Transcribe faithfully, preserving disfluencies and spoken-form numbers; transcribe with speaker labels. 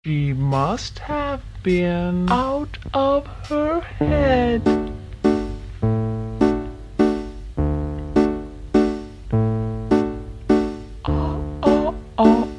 Speaker 1: She must have been out of her head. Oh, oh, oh.